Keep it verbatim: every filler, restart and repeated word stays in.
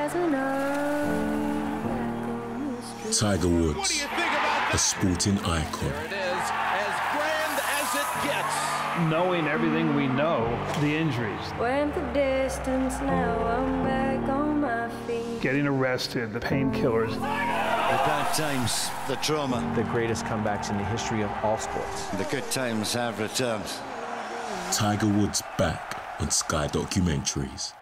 rising up. Tiger Woods, a sporting icon. There it is, as grand as it gets. Knowing everything we know, the injuries. Went the distance, now I'm back on my feet. Getting arrested, the painkillers. The bad times, the trauma. The greatest comebacks in the history of all sports. The good times have returned. Tiger Woods back on Sky Documentaries.